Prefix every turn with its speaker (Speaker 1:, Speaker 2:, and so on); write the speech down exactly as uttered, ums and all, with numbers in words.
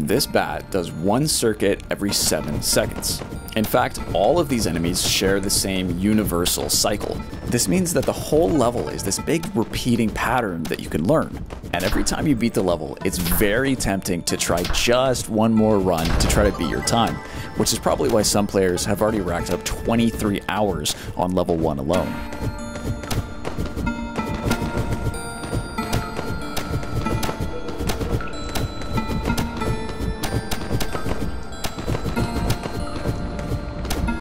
Speaker 1: This bat does one circuit every seven seconds. In fact, all of these enemies share the same universal cycle. This means that the whole level is this big repeating pattern that you can learn. And every time you beat the level, it's very tempting to try just one more run to try to beat your time, which is probably why some players have already racked up twenty-three hours on level one alone.